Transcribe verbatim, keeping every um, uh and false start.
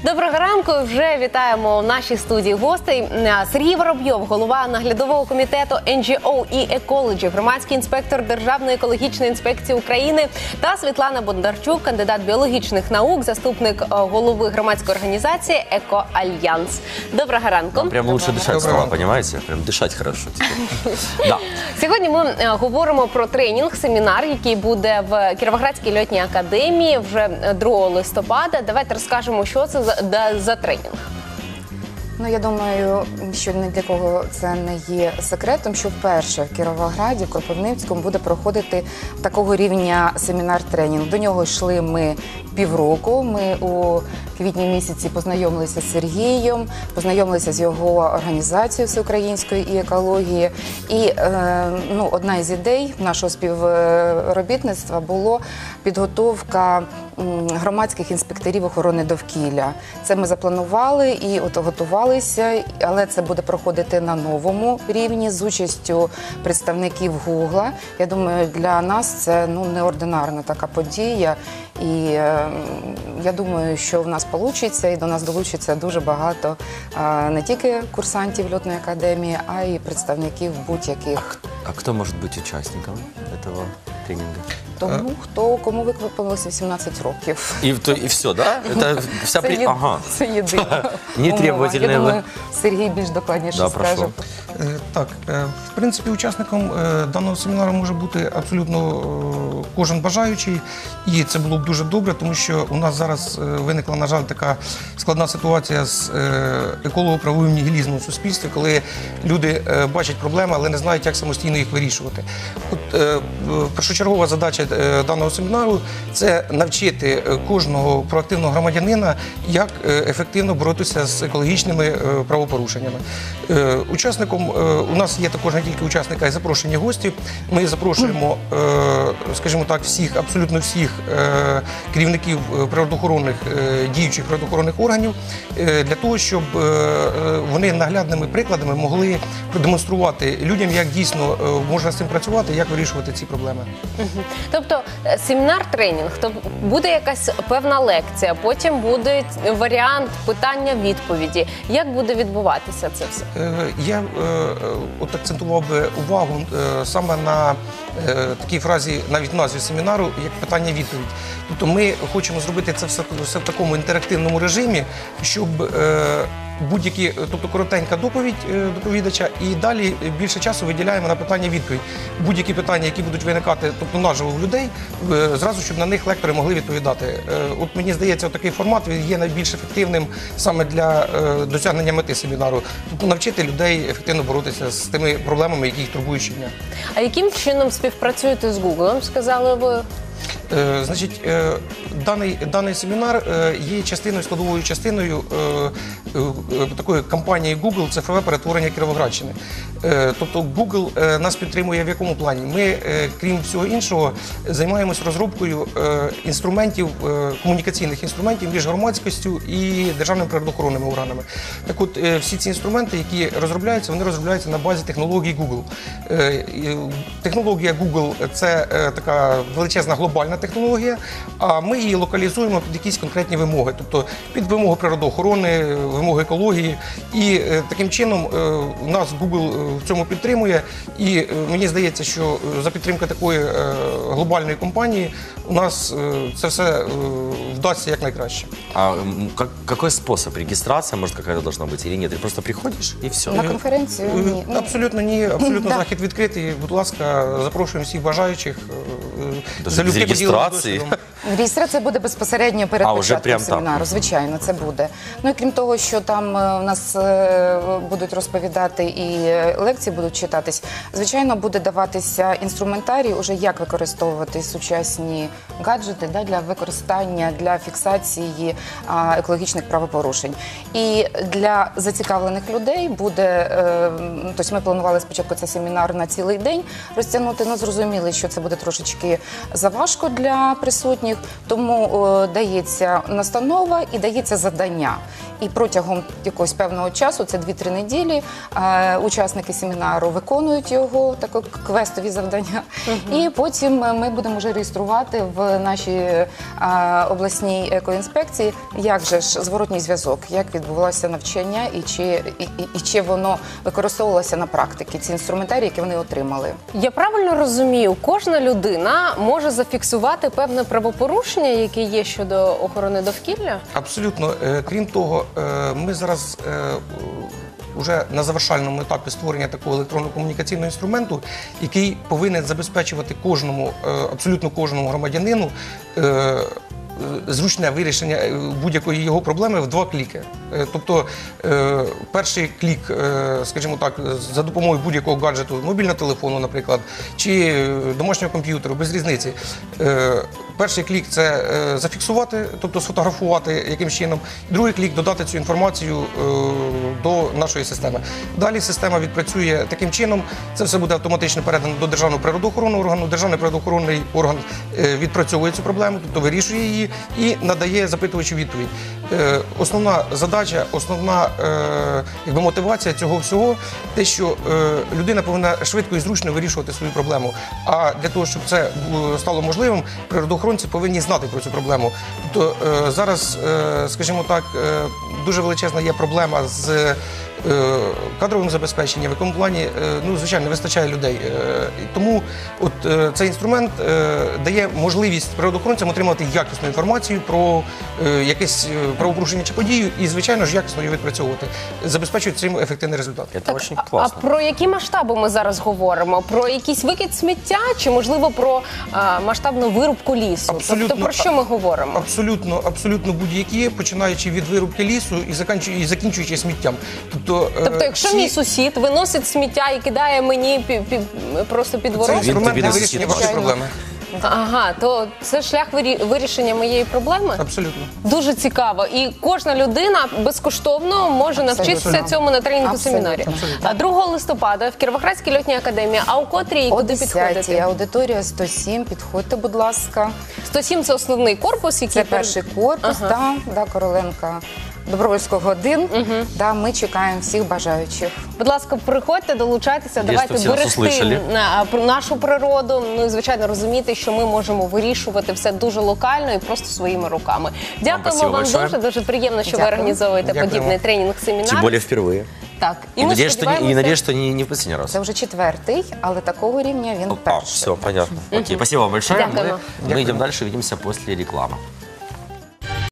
Доброго ранку. Вже вітаємо в нашій студії гостей. Сергій Воробйов, голова наглядового комітету ен джі о і Ecology, громадський інспектор Державної екологічної інспекції України, та Світлана Бондарчук, кандидат біологічних наук, заступник голови громадської організації «Екоальянс». Доброго ранку. Нам прям лучше дышать стало, понимаете? Прям дышать хорошо теперь. Сьогодні ми говоримо про тренінг, семінар, який буде в Кіровоградській льотній академії вже другого листопада. Давайте розкажемо, що це за, да, за тренінг. Ну, я думаю, що ні для кого це не є секретом, що вперше в Кіровограді, в Кропивницькому буде проходити такого рівня семінар-тренінг. До нього йшли ми півроку. Ми у квітні місяці познайомилися з Сергієм, познайомилися з його організацією всеукраїнської і екології. І е, ну, одна із ідей нашого співробітництва було підготовка громадських інспекторів охорони довкілля. Це ми запланували і от готувалися, але це буде проходити на новому рівні з участю представників Гугла. Я думаю, для нас це ну, неординарна така подія. І е, я думаю, що в нас вийде, і до нас долучиться дуже багато е, не тільки курсантів льотної академії, а й представників будь-яких. А кто может быть участником этого тренинга? Тому, хто, кому виповнилося вісімнадцять років. И, то, и все, да? Это вся Це, при... є... ага. це єдина Нетребовательная умова. Я думаю, вы. Сергій більш докладніше Да, скаже. прошу. Так, в принципі, учасником даного семінару може бути абсолютно кожен бажаючий, і це було б дуже добре, тому що у нас зараз виникла, на жаль, така складна ситуація з еколого-правовим нігілізмом в суспільстві, коли люди бачать проблеми, але не знають, як самостійно їх вирішувати. От першочергова задача даного семінару – це навчити кожного проактивного громадянина, як ефективно боротися з екологічними правопорушеннями. Учасником у нас є також не тільки учасники, а й запрошені гості. Ми запрошуємо, скажімо так, всіх, абсолютно всіх керівників природоохоронних, діючих природоохоронних органів для того, щоб вони наглядними прикладами могли продемонструвати людям, як дійсно можна з цим працювати, як вирішувати ці проблеми. Тобто семінар-тренінг, то буде якась певна лекція, потім буде варіант питання-відповіді. Як буде відбуватися це все? Я от акцентував би увагу саме на такій фразі, навіть в назві семінару, як питання-відповідь. Тобто ми хочемо зробити це все, все в такому інтерактивному режимі, щоб будь-які, тобто коротенька доповідь доповідача, і далі більше часу виділяємо на питання-відповідь. Будь-які питання, які будуть виникати, тобто наживо в людей, зразу, щоб на них лектори могли відповідати. От мені здається, такий формат він є найбільш ефективним саме для досягнення мети семінару. Тобто навчити людей ефективно боротися з тими проблемами, які їх турбують щодня. А яким чином співпрацюєте з Google, сказали ви? Е, значить, е, даний, даний семінар е, є частиною, складовою частиною е, е, такої компанії Google «Цифрове перетворення Кіровоградщини». Е, тобто Google е, нас підтримує в якому плані? Ми, е, крім всього іншого, займаємось розробкою е, інструментів, е, комунікаційних інструментів між громадськістю і державними природоохоронними органами. Так от, е, всі ці інструменти, які розробляються, вони розробляються на базі технології Google. Е, е, технологія Google – це е, така величезна глобальна технологія, а ми її локалізуємо під якісь конкретні вимоги, тобто під вимоги природоохорони, вимоги екології. І е, таким чином е, нас Google в цьому підтримує. І е, мені здається, що за підтримки такої е, глобальної компанії у нас е, це все е, вдасться якнайкраще. А как, какой способ? Регистрация, может, какая-то должна быть или нет? Ты просто приходишь и все? На конференцію? Ні. Е, Абсолютно ні, абсолютно Да. захід відкритий. Будь ласка, запрошуємо всіх бажаючих. Даже без реєстрації? Реєстрація буде безпосередньо перед А, вже початком прям семінару, там? звичайно, це буде. Ну і крім того, що там е, у нас е, будуть розповідати і лекції будуть читатись, звичайно, буде даватися інструментарій, уже як використовувати сучасні гаджети да, для використання, для фіксації а, екологічних правопорушень. І для зацікавлених людей буде, е, тобто ми планували спочатку цей семінар на цілий день розтягнути, але зрозуміли, що це буде трошечки заважко для присутніх, тому е, дається настанова і дається завдання. І протягом якогось певного часу, це дві-три неділі, е, учасники семінару виконують його, такі квестові завдання. І потім ми будемо вже реєструвати в нашій е, обласній екоінспекції, як же ж зворотній зв'язок, як відбувалося навчання і чи, і, і, і чи воно використовувалося на практиці, ці інструментарії, які вони отримали. Я правильно розумію, кожна людина може зафіксувати певне правопорушення, яке є щодо охорони довкілля? Абсолютно. Е, Крім того, е, ми зараз вже на завершальному етапі створення такого електронного комунікаційного інструменту, який повинен забезпечувати кожному, е, абсолютно кожному громадянину е, зручне вирішення будь-якої його проблеми в два кліки. Е, Тобто е, перший клік, е, скажімо так, за допомогою будь-якого гаджету, мобільного телефону, наприклад, чи домашнього комп'ютеру, без різниці. Е, Перший клік – це е, зафіксувати, тобто сфотографувати яким чином. Другий клік – додати цю інформацію е, до нашої системи. Далі система відпрацює таким чином, це все буде автоматично передано до Державного природоохоронного органу. Державний природоохоронний орган е, відпрацьовує цю проблему, тобто вирішує її і надає запитувачу відповідь. Е, основна задача, основна е, якби, мотивація цього всього – те, що е, людина повинна швидко і зручно вирішувати свою проблему. А для того, щоб це було- стало можливим, природоохоронці повинні знати про цю проблему. Тобто е, зараз, е, скажімо так, е, дуже величезна є проблема з е, кадровим забезпеченням, в якому плані, е, ну, звичайно, не вистачає людей. Е, і тому от е, цей інструмент е, дає можливість природоохоронцям отримати якісну інформацію про е, якесь е, правопорушення чи подію і, звичайно ж, якісно її відпрацьовувати, забезпечують цим ефективний результат. Это очень А, классно. а про які масштаби ми зараз говоримо? Про якийсь викид сміття чи, можливо, про а, масштабну вирубку лісу? Абсолютно. Тобто про що ми говоримо? Абсолютно, абсолютно будь-які, починаючи від вирубки лісу і закінчуючи, і закінчуючи сміттям. Тобто, е, Тобто, якщо всі- мій сусід виносить сміття і кидає мені пі- пі- просто під це ворота, інструмент Він для тобі вирішення не вашої звичайно. проблеми. ага, то це шлях вирі- вирішення моєї проблеми? Абсолютно. Дуже цікаво. І кожна людина безкоштовно може навчитися Абсолютно. цьому на тренінгу Абсолютно. семінарі. Абсолютно. А другого листопада в Кіровоградській льотній академії, а у котрій і О куди десятій, підходити? аудиторія сто сім, підходьте, будь ласка. сто сім – це основний корпус, який Це перший корпус, Ага. да, да, Короленка Добровольського один. Да, ми чекаємо всіх бажаючих. Будь ласка, приходьте, долучайтеся, Надіюсь, давайте всі нас берегти услышали. на- про нашу природу. Ну і звичайно розуміти, що ми можемо вирішувати все дуже локально і просто своїми руками. Дякуємо спасибо вам большое. дуже. Дуже приємно, що ви Дякую. організовуєте Дякуємо. подібний тренінг-семінар. Тем более впервые. Так, і И ми надеюсь, что не, и сподіваємося- надеюсь, что не, не в последний раз. Це вже четвертий, але такого рівня він А, перший. все, понятно. Окей, спасибо вам большое. Дякую. Мы, мы идем дальше, увидимся после рекламы.